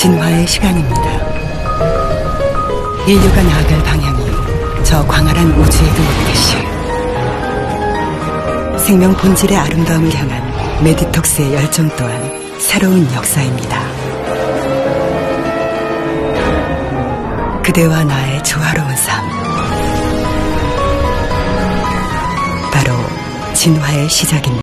진화의 시간입니다. 인류가 나아갈 방향이 저 광활한 우주에도 있듯이 생명 본질의 아름다움을 향한 메디톡스의 열정 또한 새로운 역사입니다. 그대와 나의 조화로운 삶, 바로 진화의 시작입니다.